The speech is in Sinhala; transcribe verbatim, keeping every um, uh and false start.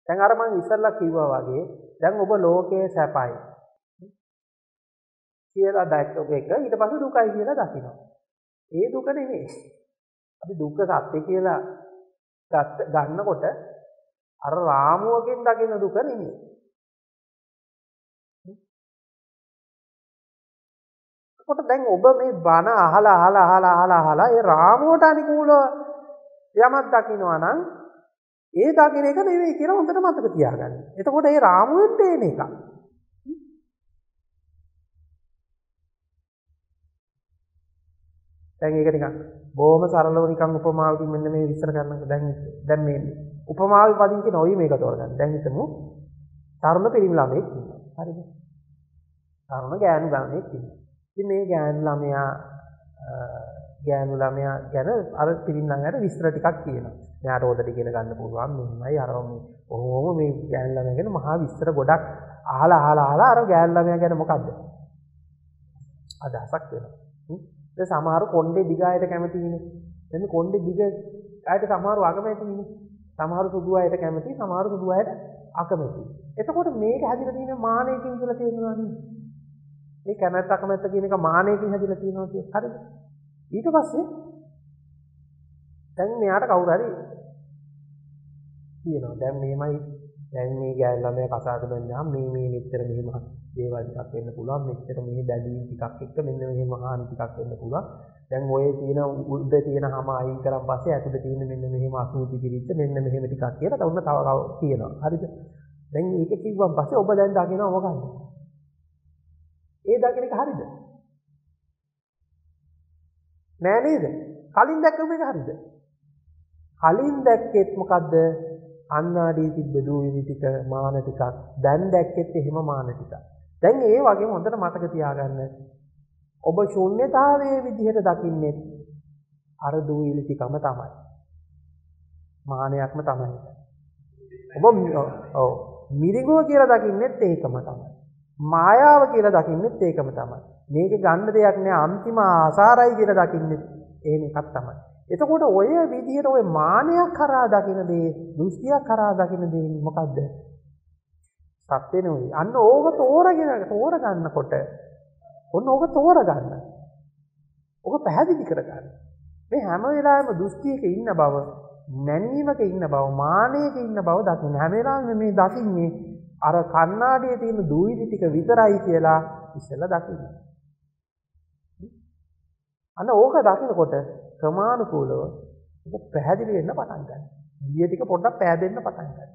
දැන් අර මං ඉස්සල්ලා කිව්වා වගේ දැන් ඔබ ලෝකයේ සැපයි කියලා දැක්ක එක ඊට පස්සේ දුකයි කියලා දකිනවා. ඒ දුක නෙමෙයි. අපි දුක්ඛ සත්‍ය කියලා ගන්නකොට අර රාමුවකින් දකින දුක නෙමෙයි. කොට දැන් ඔබ මේ බණ අහලා අහලා අහලා අහලා අහලා ඒ රාමුවට අනුකූලව යමක් දකිනවා නම් ඒ දකින එක නෙවෙයි කියලා හොඳට මතක තියාගන්න. එතකොට ඒ රාමුවෙන් තේන එක. දැන් ඒක නිකන් බොහොම සරලව නිකන් උපමාවකින් මෙන්න මේ විස්තර කරනකොට දැන් දැන් මේ උපමාවේ පදිංචි නොවි මේක තෝරගන්න. දැන් හිතමු තරුණ පිරිමි ළමයෙක් ඉන්නවා. හරිද? තරුණ ගෑනු ළමයෙක් ඉන්නවා. ඉතින් මේ ගෑනු ළමයා ගෑනු ළමයා ගැන අර පිරිමි ළමයාට විස්තර ටිකක් කියනවා. මෙයාට හොදට ඉගෙන ගන්න පුළුවන් මෙන්නයි අර මේ කොහොම මේ ගෑනු ළමයා ගැන මහා විස්තර ගොඩක් අහලා අහලා අහලා අර ගෑනු ළමයා ගැන මොකද්ද? අදහසක් වෙනවා. ඒ සමහර කොණ්ඩේ දිග අයට කැමතිනේ. එන්න කොණ්ඩේ දිග අයට සමහරව අකමැතිනේ. සමහර සුදු අයට කැමති, සමහර සුදු අයට අකමැති. එතකොට මේක හැදිලා තියෙන මානයකින් කියලා තේරෙනවා නේද? මේ කැමැත්ත අකමැත්ත කියන එක මානයකින් හැදිලා තියෙනවා කිය. හරිද? ඊට පස්සේ දැන් මෙයාට කවුරු හරි කියනවා දැන් මේමයි දැන් මේ ගෑල් ළමයා කසාද බැන්දාම මේ මේ මෙච්චර මෙහෙම දේවල් ටිකක් වෙන්න පුළුවන් මෙච්චර මේ බැඳීම් ටිකක් එක්ක මෙන්න මෙහෙම හානි ටිකක් වෙන්න පුළුවන් දැන් ඔය තියෙන උඩ තියෙන හැම අයින් කරන් පස්සේ ඇතුලේ තියෙන මෙන්න මෙහෙම අසුචි පිළිච්ච මෙන්න මෙහෙම ටිකක් කියලා තවන්න තව කියනවා හරිද දැන් මේක කිව්වන් පස්සේ ඔබ දැන් දකිනවා මොකක්ද ඒ දකින එක හරිද නෑ නේද කලින් දැක්කම එක හරිද කලින් දැක්කෙත් මොකද්ද අන්නාඩී තිබ්බ දූවිලි ටික මාන ටිකක් දැන් දැක්කෙත් එහෙම මාන ටිකක් දැන් ඒ වගේම හොඳට මතක තියාගන්න ඔබ ශූන්‍යතාවයේ විදිහට දකින්නේ අර දූවිලි ටිකම තමයි මානයක්ම තමයි ඔබ ඔව් මිරිඟුව කියලා දකින්නෙත් ඒකම තමයි මායාව කියලා දකින්නෙත් ඒකම තමයි මේක ගන්න දෙයක් නෑ අන්තිම ආසාරයි කියලා දකින්නෙත් එහෙම එකක් තමයි එතකොට ඔය විදිහට ඔය මානයක් කරා දකින දේ දෘෂ්ටියක් කරා දකින දේ මොකද්ද? සත්‍ය නෙවෙයි. අන්න ඕක තෝරගෙන තෝර ගන්නකොට ඔන්න ඕක තෝර ගන්න. ඕක පැහැදිලි කර ගන්න. මේ හැම වෙලාවෙම දෘෂ්ටියක ඉන්න බව, නැනීමක ඉන්න බව, මානයක ඉන්න බව දකින්න. හැම වෙලාවෙම මේ දකින්නේ අර කණ්ණාඩියේ තියෙන දූවිලි ටික විතරයි කියලා ඉස්සෙල්ලා දකින්න. අන්න ඕක දකිනකොට ක්‍රමානුකූලව ඔබ පැහැදිලි වෙන්න පටන් ගන්නවා. ඊයේ ටික පොඩ්ඩක් පෑදෙන්න පටන් ගන්නවා.